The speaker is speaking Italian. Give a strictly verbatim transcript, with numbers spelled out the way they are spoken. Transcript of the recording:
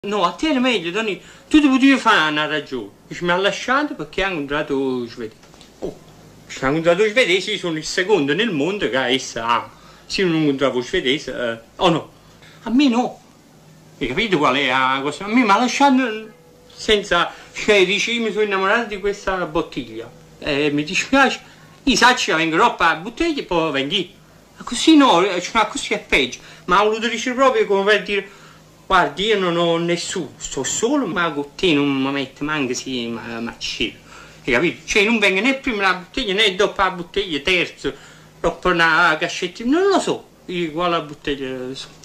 No, a te è meglio, Dani. Tu ti potevi fare una ragione. Dici, mi ha lasciato perché ha incontrato svedesi. Oh, se ha incontrato svedesi, sono il secondo nel mondo che essa ha. Se non incontravo svedese, eh, oh no. A me no. Hai capito qual è la cosa? A me mi ha lasciato senza... Cioè, dici, mi sono innamorato di questa bottiglia. Eh, mi dispiace. I sacci vengono per la bottiglia e poi vendi. Ma così no, cioè, così è peggio. Ma ha voluto dire proprio come per dire... Guardi, io non ho nessuno, sto solo, ma con te non mi mette manco sì, ma, ma c'è. Hai capito? Cioè non venga né prima la bottiglia né dopo la bottiglia, terzo, dopo una cascetta, non lo so, io quale bottiglia so.